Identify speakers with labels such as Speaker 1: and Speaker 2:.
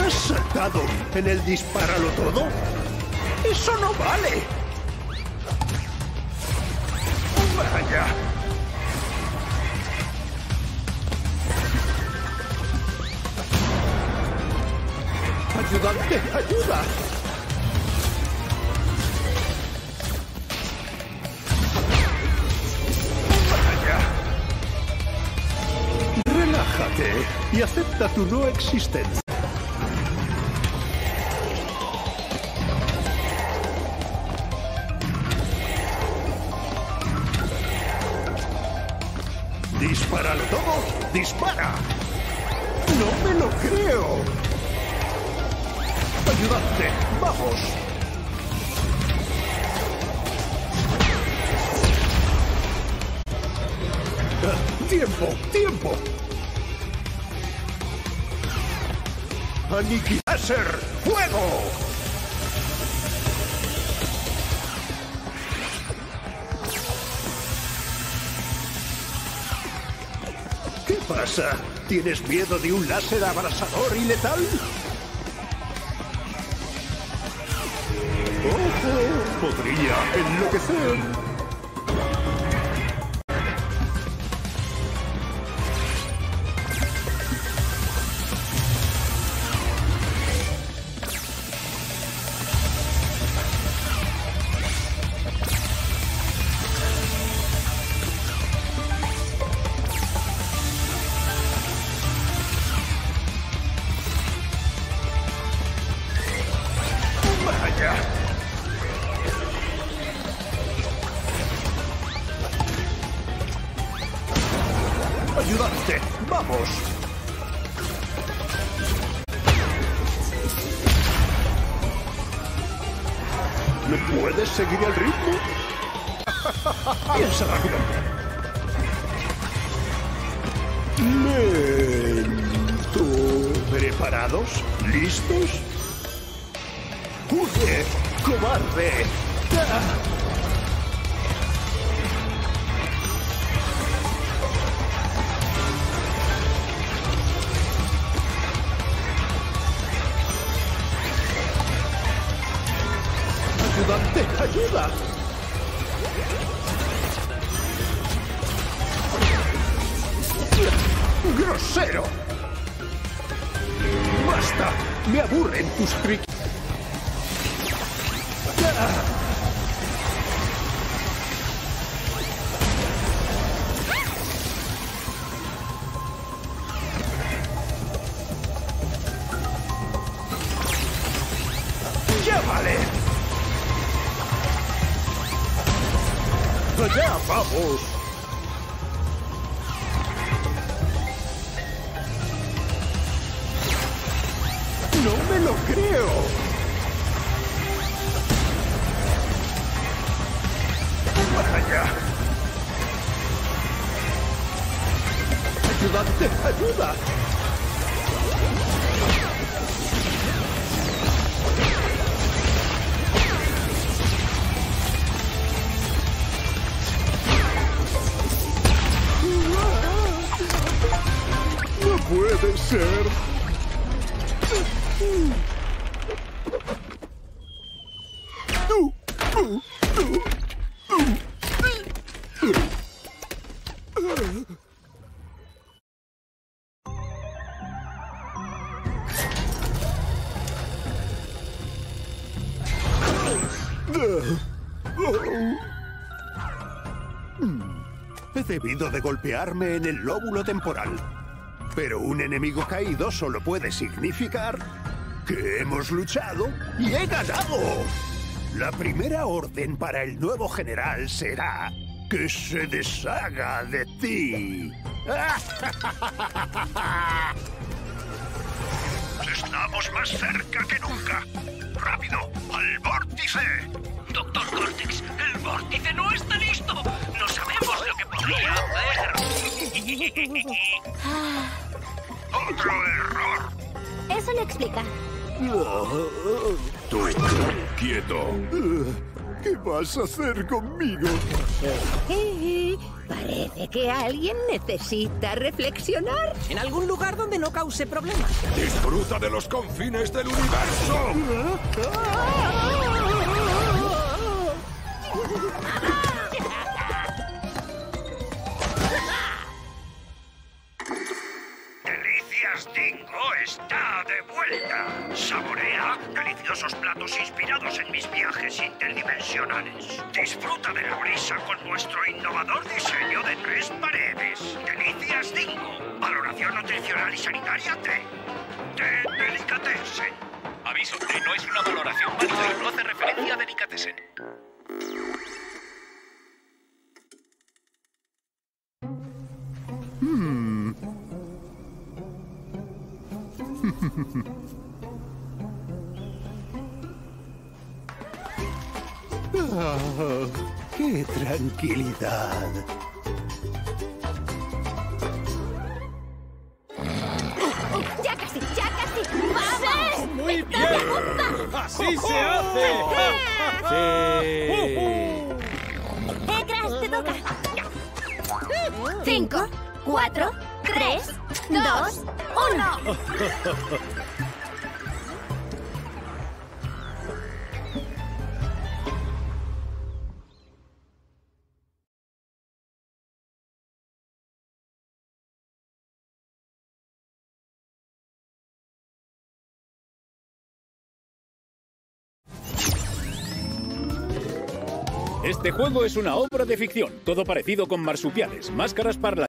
Speaker 1: ¿Has saltado en el dispáralo todo? ¡Eso no vale! ¡Vaya! ¡Ayudante, ayuda! ¡Vaya! Relájate y acepta tu no existencia. ¡Dispáralo todo! ¡Dispara! ¡No me lo creo! ¡Ayudante! ¡Vamos! ¡Tiempo! ¡Tiempo! ¡Aniquiláser! ¡Fuego! ¿Qué pasa? ¿Tienes miedo de un láser abrasador y letal? ¡Ojo! Podría enloquecer. ¡Ayudante! ¡Vamos! ¿Me puedes seguir el ritmo? ¡Piensa rápido! ¡Lento! ¿Preparados? ¿Listos? ¡Huye! ¡Cobarde! ¡Ah! ¡Ayudante! ¡Ayuda! ¡Grosero! ¡Basta! ¡Me aburren tus triques! ¡Ya vale! ¡Allá vamos! ¡No me lo creo! ¡Vaya! ¡Ayudante, ayuda! ¡No puede ser! He debido de golpearme en el lóbulo temporal. Pero un enemigo caído solo puede significar que hemos luchado y he ganado. La primera orden para el nuevo general será que se deshaga de ti. Estamos más cerca que nunca. ¡Rápido! ¡Al vórtice!
Speaker 2: Doctor Cortex, el vórtice no está listo. No sabemos lo que podría hacer.
Speaker 1: ¡Otro error!
Speaker 3: Eso lo explica.
Speaker 4: Tú, quieto.
Speaker 1: ¿Qué vas a hacer conmigo?
Speaker 3: Parece que alguien necesita reflexionar.
Speaker 4: En algún lugar donde no cause problemas.
Speaker 5: ¡Disfruta de los confines del universo!
Speaker 2: Delicias Dingo está de vuelta. Saborea deliciosos platos inspirados en mis viajes interdimensionales. Disfruta de la brisa con nuestro innovador diseño de 3 paredes. Delicias Dingo. Valoración nutricional y sanitaria T. De Delicatessen. Aviso, T no es una valoración válida y no hace referencia a Delicatessen.
Speaker 1: Oh, ¡qué tranquilidad!
Speaker 3: ¡Ya casi, ya casi! ¡Vamos!
Speaker 6: ¡Muy bien! ¡Así se hace!
Speaker 3: Crash, te toca. 5, 4, 3, 2, 1.
Speaker 6: Este juego es una obra de ficción, todo parecido con marsupiales, máscaras parlantes.